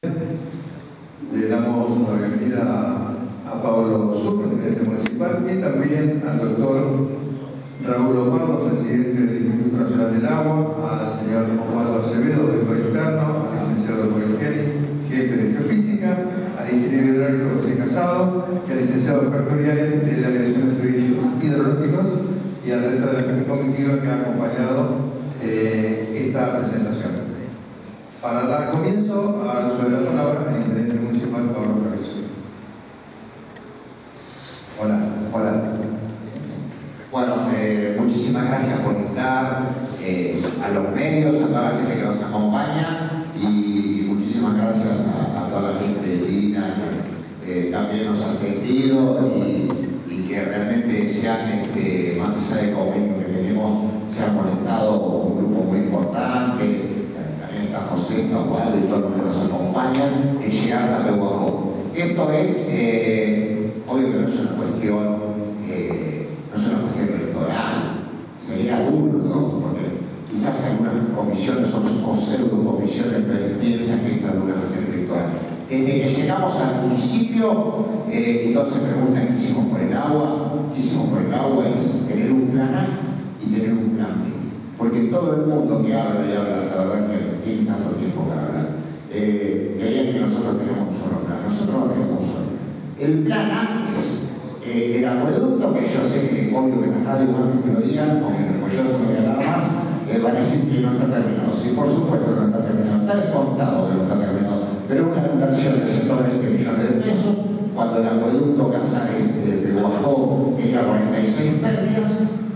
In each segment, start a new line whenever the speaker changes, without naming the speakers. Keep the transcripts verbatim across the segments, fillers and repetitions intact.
Le damos la bienvenida a, a Pablo Sur, presidente municipal, y también al doctor Raúl Osvaldo, presidente del Instituto Nacional del Agua, al señor Osvaldo Acevedo, director interno, al licenciado Borelgeni, jefe de Geofísica, al ingeniero hidráulico José Casado, y al licenciado Factorial de la Dirección de Servicios Hidrológicos, y al resto de la comitiva que ha acompañado eh, esta presentación. Para dar comienzo al uso de la palabra, el intendente municipal Pablo Cabezón.
Hola, hola. Bueno, eh, muchísimas gracias por estar, eh, a los medios, a toda la gente que nos acompaña, y muchísimas gracias a, a toda la gente de Lina que eh, también nos ha atendido y, y que realmente se han, este, más allá del momento que tenemos, se han conectado un grupo muy importante. Está José, Osvaldo y todos los que nos acompañan en llegar a Pehuajó. Esto es, eh, obvio que no es una cuestión, eh, no es una cuestión electoral, sería burdo, porque quizás algunas comisiones o, o pseudo comisiones piensan que esta es una cuestión electoral. Desde que llegamos al municipio, eh, y todos se preguntan qué hicimos por el agua, qué hicimos por el agua es tener un plan A y tener un plan B. Porque todo el mundo que habla y habla, la verdad que tiene tanto tiempo para hablar, eh, creían que nosotros tenemos un solo plan. Nosotros no tenemos un solo plan. El plan A es eh, el acueducto, que yo sé que obvio que las radios antes que lo digan, porque yo no voy a nada más, eh, van a decir que no está terminado. Sí, por supuesto que no está terminado. Está descontado que no está terminado. Pero una inversión de ciento veinte millones de pesos, cuando el acueducto Casares de Pehuajó tenía cuarenta y seis pérdidas,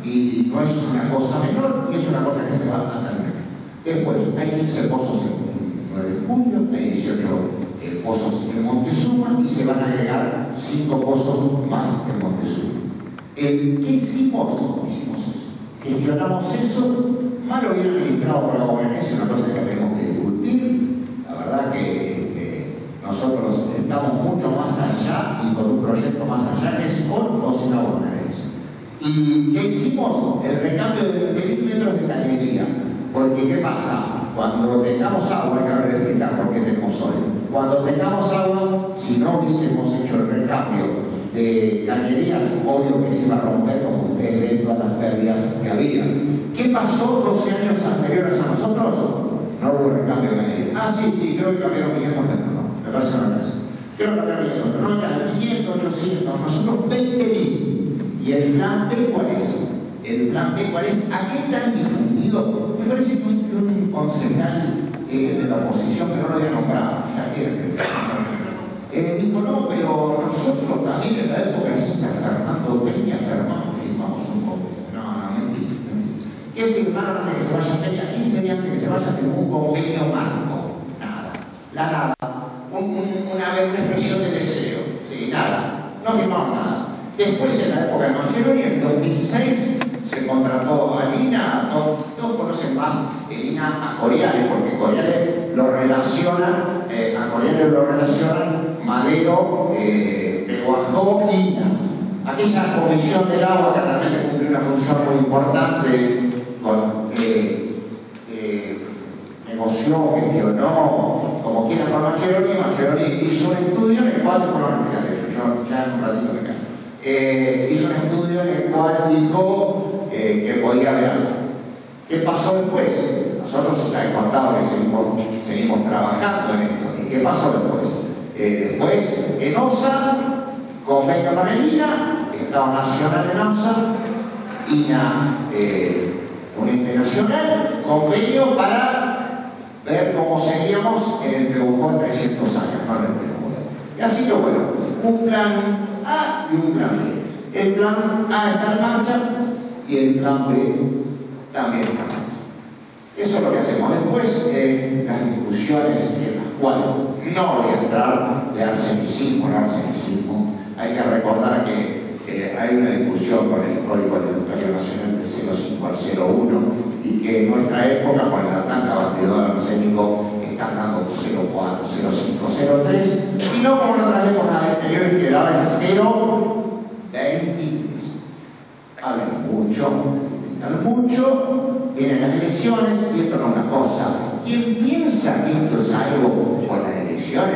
y no es una cosa menor, es una cosa que se va a terminar. Después, hay quince pozos en nueve de julio, hay dieciocho eh, pozos en Montezuma y se van a agregar cinco pozos más en Montezuma. Eh, ¿Qué hicimos? Hicimos eso. Gestionamos eso, mal lo bien administrado por la O N S, una cosa que tenemos que discutir. La verdad que eh, nosotros estamos mucho más allá y con un proyecto más allá que es con o sin la O N S. ¿Y qué hicimos? El recambio de veinte mil metros de cañería. Porque ¿qué pasa? Cuando tengamos agua, que ahora les voy a explicar por qué tenemos sol. Cuando tengamos agua, si no hubiésemos hecho el recambio de cañerías, obvio que se iba a romper, como ustedes ven, todas las pérdidas que había. ¿Qué pasó doce años anteriores a nosotros? No hubo recambio de cañerías. Ah, sí, sí, creo que cambiaron quinientos metros, no, me parece una cosa. Creo que cambiaron quinientos, pero no, ya quinientos, ochocientos, nosotros veinte mil. ¿Y el plan B cuál es? ¿El plan B cuál es? ¿A qué tan difundido? Me parece que un, un concejal eh, de la oposición, que no lo había nombrado, ya que eh, dijo, no, pero nosotros también en la época de César Fernando Peña firmamos, firmamos un convenio. No, no, mentira, mentira. ¿Qué firmaron antes de que se vaya Peña? quince días antes de que se vaya, firmó un convenio marco. Nada. La nada. Un, un, una, una expresión de deseo. Sí, nada. No firmamos nada. Después, en la época de Mascheroni, en dos mil seis, se contrató a Lina, todos, todos conocen más eh, Lina a Coriales, porque Coriales lo relacionan, eh, a Coriales lo relacionan Madero, eh, Pehuajó, Lina. Aquella comisión del agua que realmente cumplió una función muy importante, con, eh, eh, negoció, gestionó, como quieran con Mascheroni. Mascheroni hizo un estudio en el cual, por lo menos, yo ya en un ratito me quedo. Eh, hizo un estudio en el cual dijo eh, que podía haber algo. ¿Qué pasó después? Nosotros está contado que seguimos, seguimos trabajando en esto. ¿Y qué pasó después? Eh, después, en OSA, convenio con el I N A, Estado Nacional en OSA, I N A, eh, un ente nacional, convenio para ver cómo seguíamos en el Pehuajó en trescientos años, no recuerdo. Y así que bueno, un plan A y un plan B. El plan A está en marcha y el plan B también está en marcha. Eso es lo que hacemos. Después, eh, las discusiones en las cuales no voy a entrar de arsenicismo, no arsenicismo. Hay que recordar que eh, hay una discusión con el Código Alimentario Nacional del cero cinco al cero uno y que en nuestra época, con la planta batidora de arsénico, están dando cero cuatro, cero cinco, cero tres, y no como en otras épocas anteriores que daban cero veintitrés. Hablan mucho, hablan mucho, vienen las elecciones, y esto no es una cosa. ¿Quién piensa que esto es algo con las elecciones?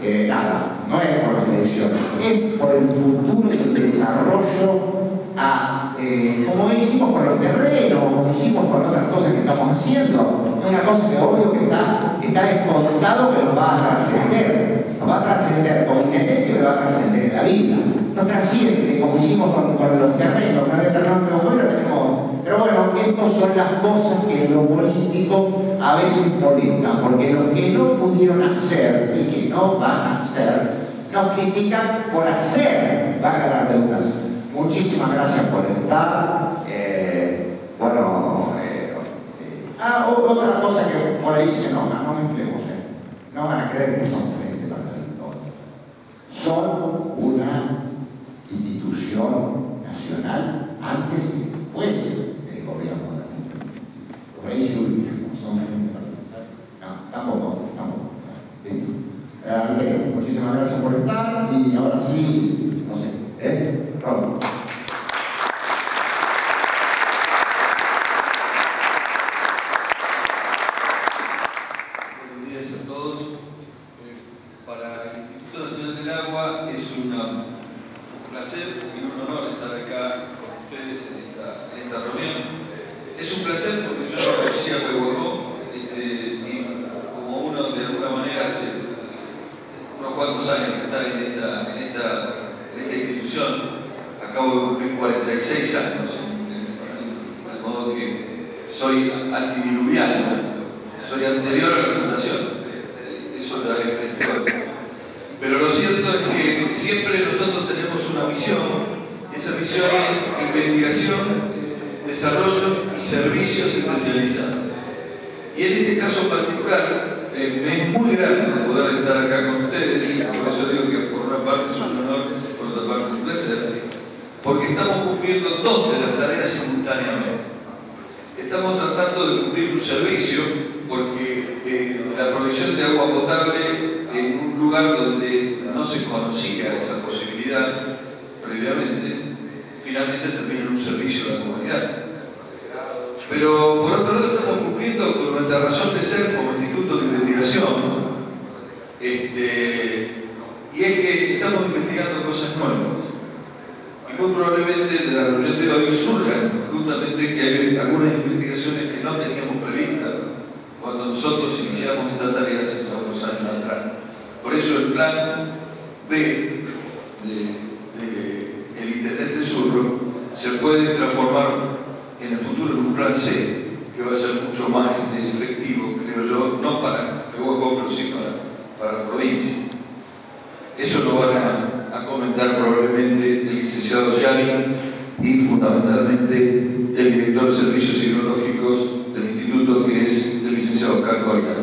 eh, nada, no es por las elecciones, es por el futuro y el desarrollo a, eh, como hicimos con los terrenos, como hicimos con otras cosas que estamos haciendo. Es una cosa que obvio que está, está descontado, pero nos va a trascender, nos va a trascender como intendente, me va a trascender en la vida. Nos trasciende, como hicimos con, con los terrenos, con el terreno que fuera tenemos. Pero bueno, estas son las cosas que en lo político a veces molestan, porque los que no pudieron hacer y que no van a hacer, nos critican por hacer, valga la redundancia. Muchísimas gracias por estar. Eh, bueno, eh, eh, ah, otra cosa que por ahí se enoja, no me explico, ¿eh? No van a creer que son Frente para la Victoria. Son una institución nacional antes y después del gobierno de la Victoria. Por ahí se olvidan, son Frente para la Victoria. No, tampoco, tampoco. ¿Listo? Eh, muchísimas gracias por estar y ahora sí, no sé, ¿eh? Vamos.
Buenos días a todos. Eh, para el Instituto Nacional del Agua es una, un placer y un honor estar acá con ustedes en esta, en esta reunión. Es un placer porque yo no conocía a Pehuajó este, y como uno de alguna manera hace unos cuantos años que está en esta, en esta, en esta institución. Acabo de cumplir cuarenta y seis años en el instituto, de modo que soy antidiluviano, soy anterior a la fundación, eso lo he explicado. Pero lo cierto es que siempre nosotros tenemos una visión, esa visión es investigación, desarrollo y servicios especializados. Y en este caso particular, eh, me es muy grande poder estar acá con ustedes, y por eso digo que por una parte es un honor, por otra parte un placer, porque estamos cumpliendo dos de las tareas simultáneamente. Estamos tratando de cumplir un servicio, porque eh, la provisión de agua potable en un lugar donde no se conocía esa posibilidad previamente, finalmente termina en un servicio a la comunidad. Pero por otro lado estamos cumpliendo con nuestra razón de ser como instituto de investigación, este, y es que estamos investigando cosas nuevas. Y muy probablemente de la reunión de hoy surjan justamente que hay algunas investigaciones que no teníamos previstas cuando nosotros iniciamos esta tarea hace unos años atrás. Por eso el plan B de, de, del intendente Zurro se puede transformar en el futuro en un plan C, que va a ser mucho más efectivo, creo yo, no para Pehuajó, pero sí para, para la provincia. Eso lo van a, a comentar probablemente el licenciado Gianni y fundamentalmente el director de Servicios Hidrológicos del Instituto, que es el licenciado Oscar Goya.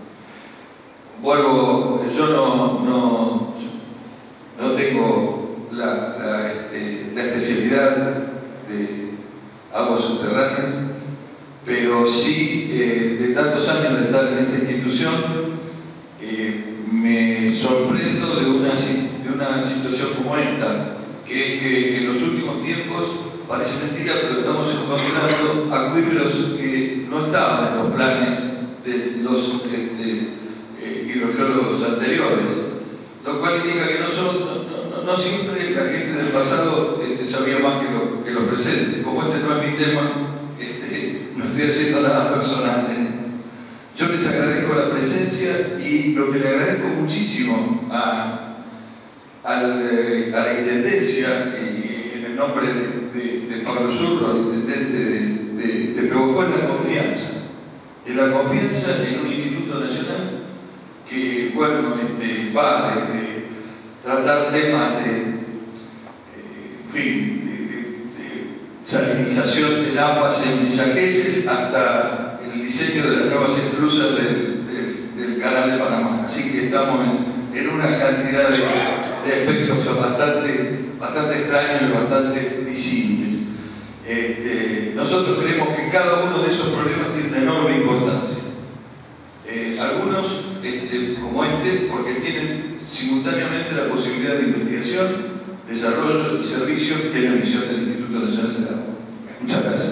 Vuelvo, yo no, no, no tengo la, la, este, la especialidad de aguas subterráneas, pero sí eh, de tantos años de estar en esta institución, eh, me sorprendo de una, de una situación como esta, que, que en los últimos tiempos, parece mentira, pero estamos encontrando acuíferos que no estaban en los planes de los de, de, eh, hidrogeólogos anteriores, lo cual indica que no, solo, no, no, no siempre la gente del pasado este, sabía más que lo, que lo presente. Como este no es mi tema, este, no estoy haciendo nada personal en esto. Yo les agradezco la presencia y lo que le agradezco muchísimo a, al, eh, a la Intendencia, y en el nombre de, de, de Pablo Zurro, intendente de, de, de Pehuajó, es la confianza. Es la confianza en un instituto nacional que, bueno, este, va desde tratar temas de, eh, en fin, de, de, de salinización del agua en Villa Gesell hasta el diseño de las nuevas esclusas del, del, del Canal de Panamá. Así que estamos en, en una cantidad de, de aspectos bastante, bastante extraños y bastante disímiles. Este, nosotros creemos que cada uno de esos problemas tiene una enorme importancia. Eh, algunos, este, como este, porque tienen simultáneamente la posibilidad de investigación, desarrollo y servicio, que es la misión del Instituto Nacional del Agua. Muchas gracias.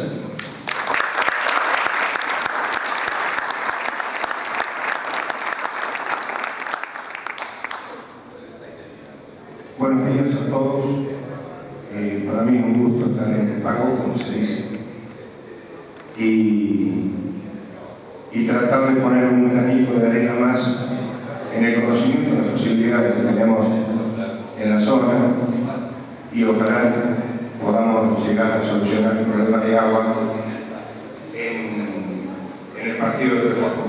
días a todos. Eh, para mí es un gusto estar en el pago, como se dice, y, y tratar de poner un granito de arena más en el conocimiento de las posibilidades que tenemos en la zona, y ojalá podamos llegar a solucionar el problema de agua en, en el partido de Pehuajó.